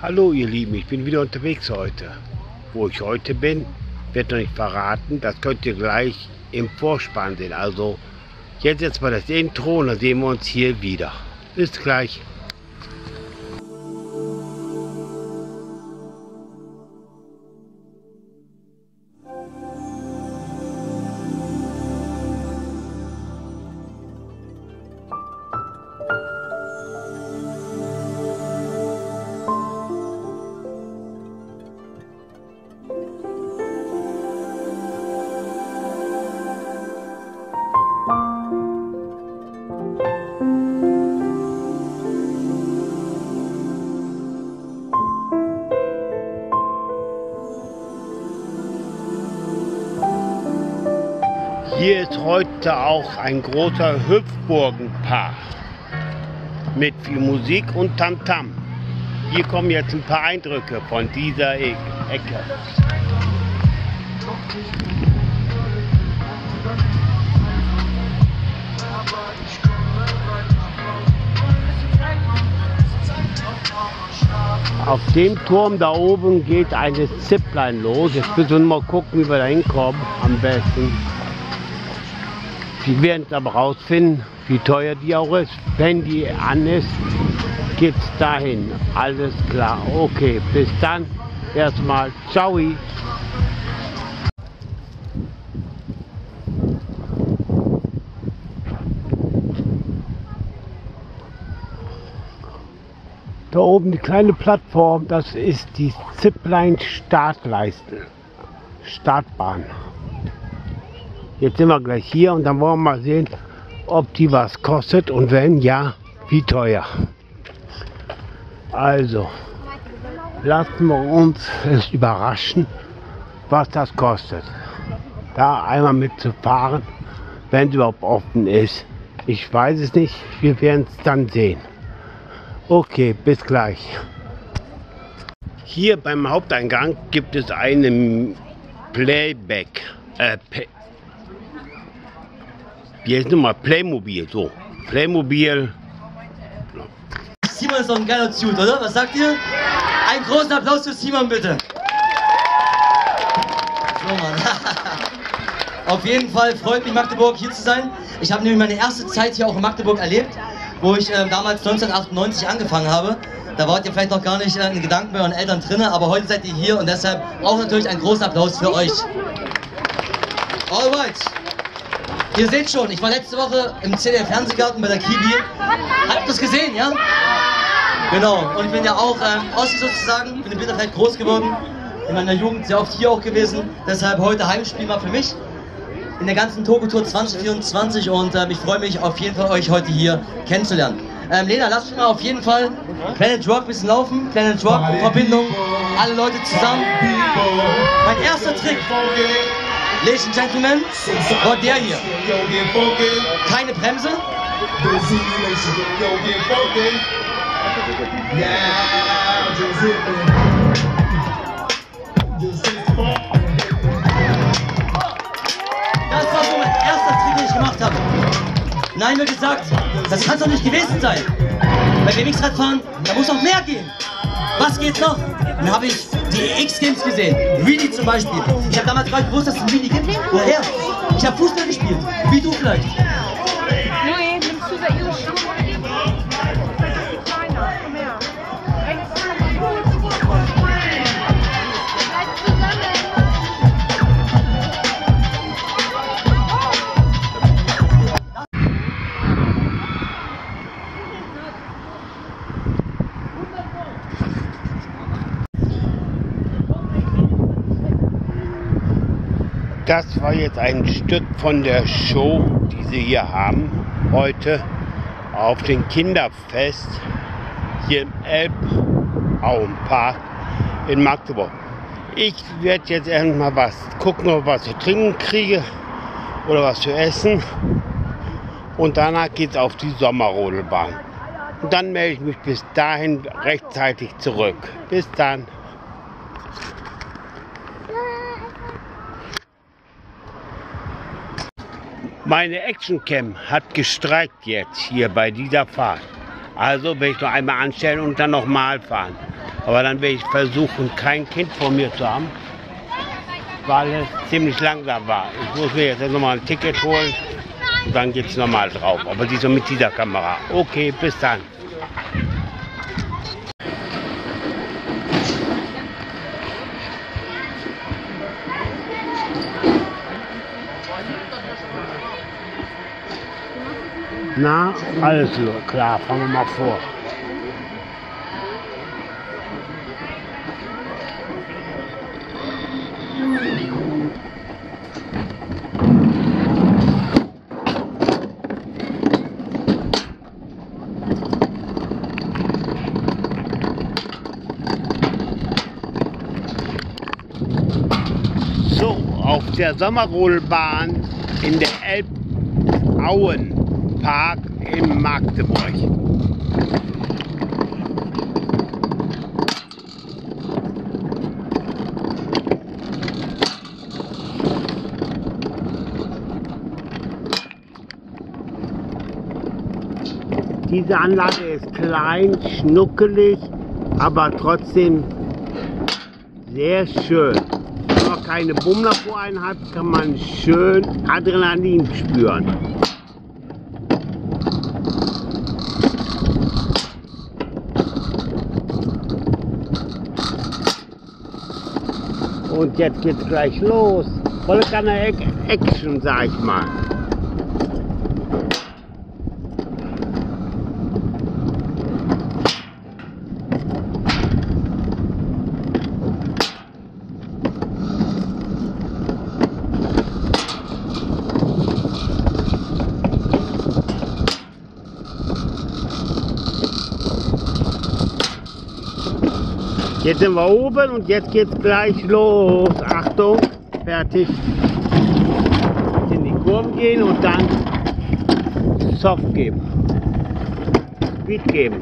Hallo ihr Lieben, ich bin wieder unterwegs heute. Wo ich heute bin, wird noch nicht verraten. Das könnt ihr gleich im Vorspann sehen. Also jetzt mal das Intro und dann sehen wir uns hier wieder. Bis gleich. Hier ist heute auch ein großer Hüpfburgenpark mit viel Musik und Tamtam. Hier kommen jetzt ein paar Eindrücke von dieser Ecke. Auf dem Turm da oben geht eine Zipline los. Jetzt müssen wir mal gucken, wie wir da hinkommen am besten. Sie werden es aber rausfinden, wie teuer die auch ist. Wenn die an ist, geht's dahin. Alles klar. Okay, bis dann. Erstmal ciao. Da oben die kleine Plattform, das ist die Zipline Startleiste. Startbahn. Jetzt sind wir gleich hier und dann wollen wir mal sehen, ob die was kostet und wenn ja, wie teuer. Also, lassen wir uns es überraschen, was das kostet. Da einmal mitzufahren, wenn es überhaupt offen ist. Ich weiß es nicht, wir werden es dann sehen. Okay, bis gleich. Hier beim Haupteingang gibt es einen Playback. Hier ist nochmal Playmobil, so. Playmobil. Simon ist doch ein geiler Dude, oder? Was sagt ihr? Einen großen Applaus für Simon, bitte. So, Mann. Auf jeden Fall freut mich, Magdeburg hier zu sein. Ich habe nämlich meine erste Zeit hier auch in Magdeburg erlebt, wo ich damals 1998 angefangen habe. Da wart ihr vielleicht noch gar nicht in Gedanken bei euren Eltern drin, aber heute seid ihr hier und deshalb auch natürlich ein großer Applaus für euch. Alright. Ihr seht schon, ich war letzte Woche im CDF Fernsehgarten bei der Kiwi. Habt ihr das gesehen, ja? Genau, und ich bin ja auch Ossi sozusagen, bin in Bitterfeld groß geworden, in meiner Jugend sehr oft hier auch gewesen, deshalb heute Heimspiel mal für mich in der ganzen Togo-Tour 2024 und ich freue mich auf jeden Fall, euch heute hier kennenzulernen. Lena, lasst mich mal auf jeden Fall Planet Rock ein bisschen laufen, Planet Rock, Verbindung, alle Leute zusammen. Mein erster Trick, Ladies and Gentlemen, war der hier. Keine Bremse. Das war so mein erster Trick, den ich gemacht habe. Nein, mir gesagt, das kann doch nicht gewesen sein. Bei BMX-Radfahren, da muss noch mehr gehen. Was geht noch? Dann habe ich die X-Games gesehen. Reedy zum Beispiel. Ich habe damals gar nicht gewusst, dass es ein Reedy gibt. Woher? Ich habe Fußball gespielt. Wie du vielleicht. Nein, nimmst du da ihre Schuhe? Kleiner, komm her. Das war jetzt ein Stück von der Show, die sie hier haben, heute auf dem Kinderfest hier im Elbauenpark in Magdeburg. Ich werde jetzt erstmal was gucken, ob ich was zu trinken kriege oder was zu essen und danach geht es auf die Sommerrodelbahn. Und dann melde ich mich bis dahin rechtzeitig zurück. Bis dann. Meine Actioncam hat gestreikt jetzt hier bei dieser Fahrt. Also werde ich noch einmal anstellen und dann nochmal fahren. Aber dann werde ich versuchen, kein Kind vor mir zu haben, weil es ziemlich langsam war. Ich muss mir jetzt nochmal ein Ticket holen und dann geht es nochmal drauf. Aber so mit dieser Kamera. Okay, bis dann. Na, alles klar, fangen wir mal vor. So, auf der Sommerrodelbahn in der Elbauenpark in Magdeburg. Diese Anlage ist klein, schnuckelig, aber trotzdem sehr schön. Wenn man keine Bummler vor einem hat, kann man schön Adrenalin spüren. Und jetzt geht's gleich los. Volle Kanne Action, sag ich mal. Jetzt sind wir oben und jetzt geht's gleich los. Achtung, fertig. Jetzt in die Kurven gehen und dann Soft geben. Speed geben.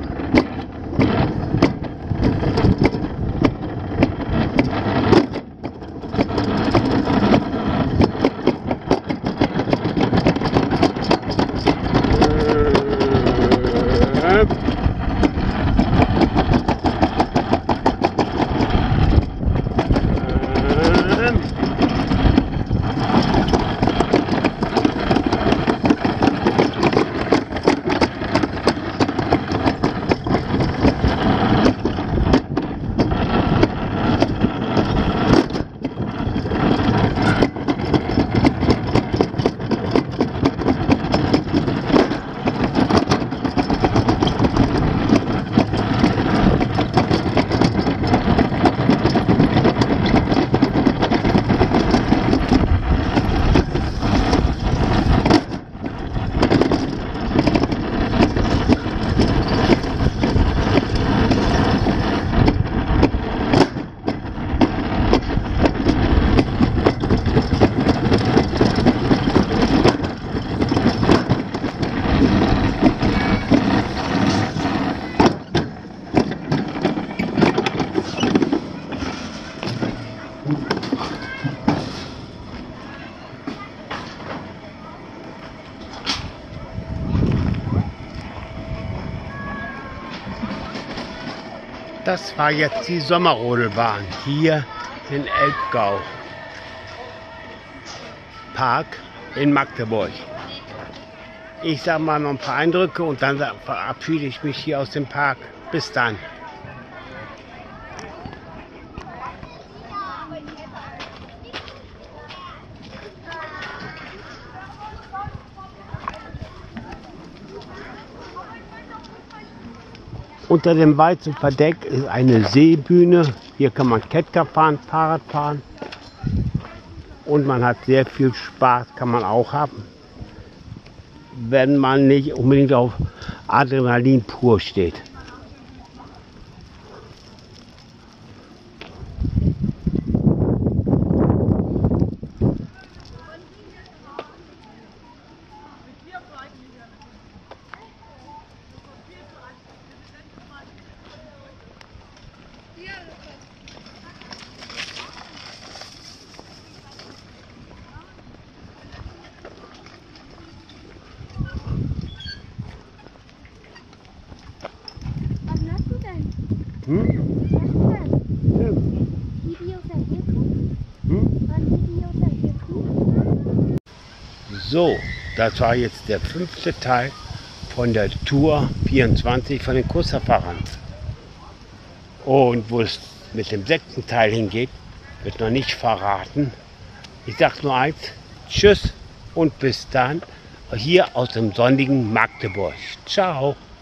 Das war jetzt die Sommerrodelbahn hier in Elbgau Park in Magdeburg. Ich sage mal noch ein paar Eindrücke und dann verabschiede ich mich hier aus dem Park. Bis dann. Unter dem weißen Verdeck ist eine Seebühne. Hier kann man Kettker fahren, Fahrrad fahren. Und man hat sehr viel Spaß, kann man auch haben, wenn man nicht unbedingt auf Adrenalin pur steht. So, das war jetzt der 5. Teil von der Tour 24 von den Kursfahrern. Und wo es mit dem 6. Teil hingeht, wird noch nicht verraten. Ich sage nur eins, tschüss und bis dann, hier aus dem sonnigen Magdeburg. Ciao.